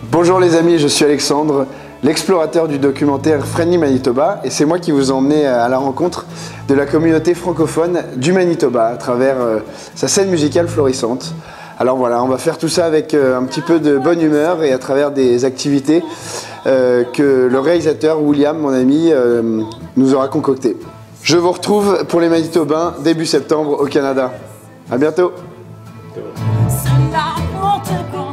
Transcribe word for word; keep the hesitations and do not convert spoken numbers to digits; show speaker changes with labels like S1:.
S1: Bonjour les amis, je suis Alexandre, l'explorateur du documentaire Friendly Manitoba, et c'est moi qui vous emmenez à la rencontre de la communauté francophone du Manitoba à travers euh, sa scène musicale florissante. Alors voilà, on va faire tout ça avec euh, un petit peu de bonne humeur et à travers des activités euh, que le réalisateur William, mon ami, euh, nous aura concoctées. Je vous retrouve pour les Manitobains début septembre au Canada. À bientôt.
S2: C'est la honte.